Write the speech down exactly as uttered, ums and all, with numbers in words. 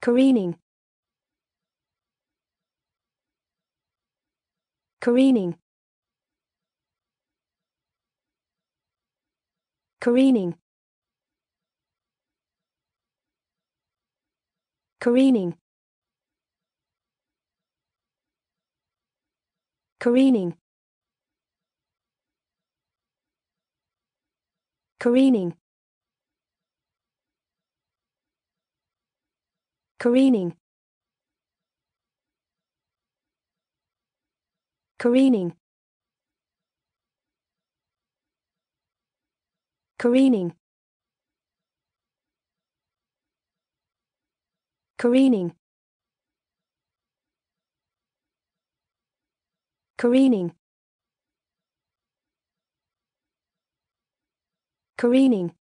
Careening. Careening. Careening. Careening. Careening. Careening. Careening. Careening. Careening. Careening. Careening. Careening.